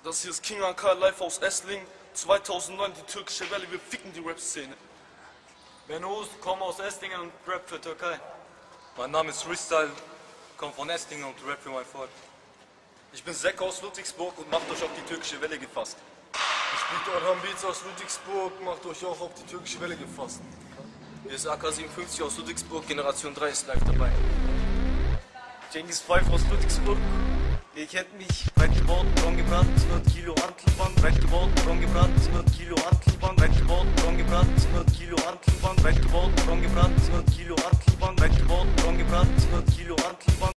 Das hier ist King AK live aus Essling. 2009 die türkische Welle, wir ficken die Rap-Szene. Ben Oğuz, komme aus Esslingen und rap für Türkei. Mein Name ist Freestyle, komme von Esslingen und rap für mein Volk. Ich bin Sek aus Ludwigsburg und macht euch auf die türkische Welle gefasst. Ich bin Orhan Beats aus Ludwigsburg, macht euch auch auf die türkische Welle gefasst. Hier ist AK57 aus Ludwigsburg, Generation 3 ist live dabei. Cengiz Pfeif aus Ludwigsburg. Ihr kennt mich, bei Geburt, braun gebrannt, 100 Kilo.